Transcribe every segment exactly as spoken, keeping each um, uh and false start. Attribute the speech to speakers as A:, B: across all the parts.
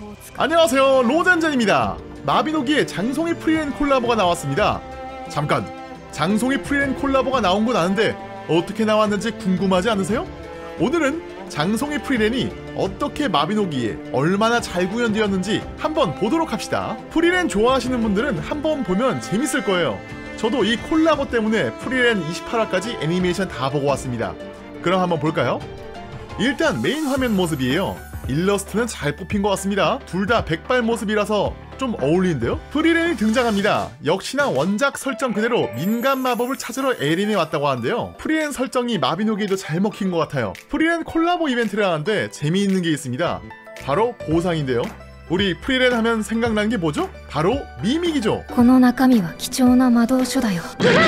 A: 안녕하세요, 로젠젠입니다. 마비노기의 장송이 프리랜 콜라보가 나왔습니다. 잠깐, 장송이 프리랜 콜라보가 나온 건 아는데 어떻게 나왔는지 궁금하지 않으세요? 오늘은 장송이 프리랜이 어떻게 마비노기에 얼마나 잘 구현되었는지 한번 보도록 합시다. 프리랜 좋아하시는 분들은 한번 보면 재밌을 거예요. 저도 이 콜라보 때문에 프리랜 이십팔 화까지 애니메이션 다 보고 왔습니다. 그럼 한번 볼까요? 일단 메인 화면 모습이에요. 일러스트는 잘 뽑힌 것 같습니다. 둘 다 백발 모습이라서 좀 어울리는데요? 프리랜이 등장합니다. 역시나 원작 설정 그대로 민간 마법을 찾으러 에린에 왔다고 하는데요. 프리랜 설정이 마비노기에도 잘 먹힌 것 같아요. 프리랜 콜라보 이벤트를 하는데 재미있는 게 있습니다. 바로 보상인데요. 우리 프리랜 하면 생각나는 게 뭐죠? 바로 미믹이죠.
B: この中身は貴重な魔導書だよ.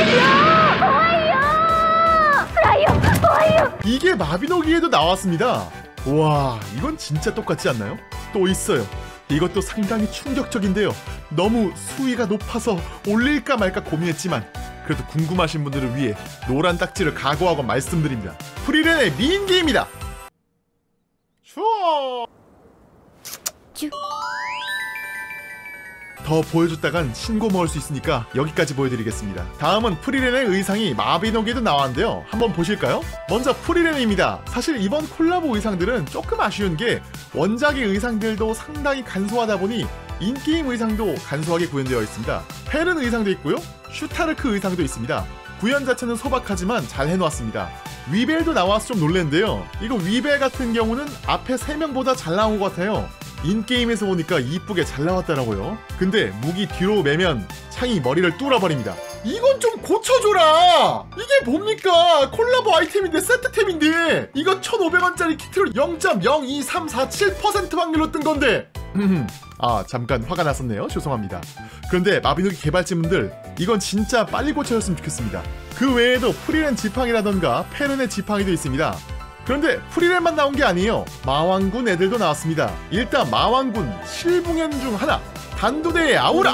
A: 이게 마비노기에도 나왔습니다. 와, 이건 진짜 똑같지 않나요? 또 있어요. 이것도 상당히 충격적인데요. 너무 수위가 높아서 올릴까 말까 고민했지만 그래도 궁금하신 분들을 위해 노란 딱지를 각오하고 말씀드립니다. 프리랜의 미인기입니다. 추워. 더 보여줬다간 신고 먹을 수 있으니까 여기까지 보여드리겠습니다. 다음은 프리랜의 의상이 마비노기에도 나왔는데요. 한번 보실까요? 먼저 프리랜입니다. 사실 이번 콜라보 의상들은 조금 아쉬운 게 원작의 의상들도 상당히 간소하다 보니 인게임 의상도 간소하게 구현되어 있습니다. 페른 의상도 있고요. 슈타르크 의상도 있습니다. 구현 자체는 소박하지만 잘 해놓았습니다. 위벨도 나와서 좀 놀랬는데요. 이거 위벨 같은 경우는 앞에 세 명보다 잘 나온 것 같아요. 인게임에서 보니까 이쁘게 잘 나왔더라고요. 근데 무기 뒤로 매면 창이 머리를 뚫어버립니다. 이건 좀 고쳐줘라! 이게 뭡니까? 콜라보 아이템인데 세트템인데 이거 천오백 원짜리 키트로 영 점 영이삼사칠 퍼센트 확률로 뜬 건데 아, 잠깐 화가 났었네요. 죄송합니다. 그런데 마비노기 개발진분들 이건 진짜 빨리 고쳐줬으면 좋겠습니다. 그 외에도 프리랜 지팡이라던가 페른의 지팡이도 있습니다. 그런데 프리랜만 나온 게 아니에요. 마왕군 애들도 나왔습니다. 일단 마왕군 실붕현 중 하나, 단두대의 아우라!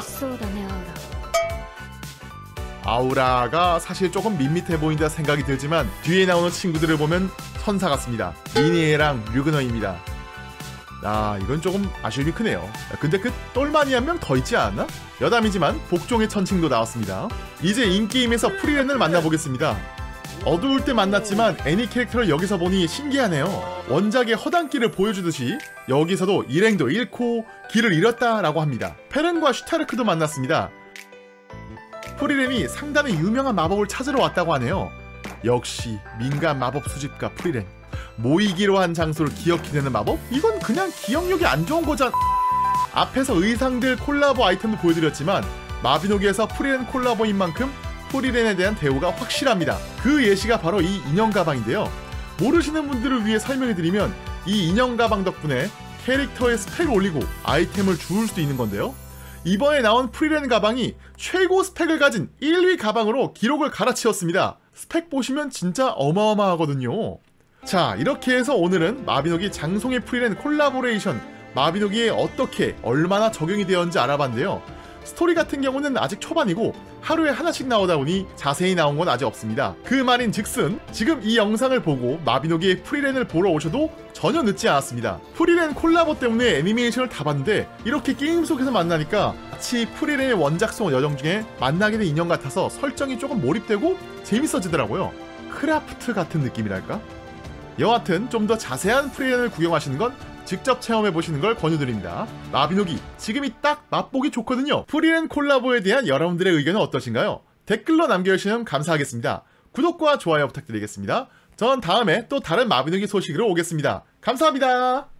A: 아우라가 사실 조금 밋밋해 보인다 생각이 들지만 뒤에 나오는 친구들을 보면 천사 같습니다. 리니에랑 류그너입니다. 아, 이건 조금 아쉬움이 크네요. 근데 그 똘마니 한 명 더 있지 않았나? 여담이지만 복종의 천칭도 나왔습니다. 이제 인게임에서 프리랜을 만나보겠습니다. 어두울 때 만났지만 애니 캐릭터를 여기서 보니 신기하네요. 원작의 허당길을 보여주듯이 여기서도 일행도 잃고 길을 잃었다 라고 합니다. 페른과 슈타르크도 만났습니다. 프리랜이 상당히 유명한 마법을 찾으러 왔다고 하네요. 역시 민간 마법 수집가 프리랜. 모이기로 한 장소를 기억해내는 마법? 이건 그냥 기억력이 안 좋은 거잖아. 앞에서 의상들 콜라보 아이템도 보여드렸지만 마비노기에서 프리랜 콜라보인 만큼 프리랜에 대한 대우가 확실합니다. 그 예시가 바로 이 인형 가방인데요. 모르시는 분들을 위해 설명해드리면 이 인형 가방 덕분에 캐릭터의 스펙을 올리고 아이템을 주울 수도 있는 건데요. 이번에 나온 프리랜 가방이 최고 스펙을 가진 일 위 가방으로 기록을 갈아치웠습니다. 스펙 보시면 진짜 어마어마하거든요. 자, 이렇게 해서 오늘은 마비노기 장송의 프리랜 콜라보레이션 마비노기에 어떻게 얼마나 적용이 되었는지 알아봤는데요. 스토리 같은 경우는 아직 초반이고 하루에 하나씩 나오다 보니 자세히 나온 건 아직 없습니다. 그 말인 즉슨 지금 이 영상을 보고 마비노기의 프리랜을 보러 오셔도 전혀 늦지 않았습니다. 프리랜 콜라보 때문에 애니메이션을 다 봤는데 이렇게 게임 속에서 만나니까 마치 프리랜의 원작성 여정 중에 만나게 된 인형 같아서 설정이 조금 몰입되고 재밌어지더라고요. 크라프트 같은 느낌이랄까? 여하튼 좀 더 자세한 프리랜을 구경하시는 건 직접 체험해보시는 걸 권유드립니다. 마비노기 지금이 딱 맛보기 좋거든요. 프리랜 콜라보에 대한 여러분들의 의견은 어떠신가요? 댓글로 남겨주시면 감사하겠습니다. 구독과 좋아요 부탁드리겠습니다. 전 다음에 또 다른 마비노기 소식으로 오겠습니다. 감사합니다.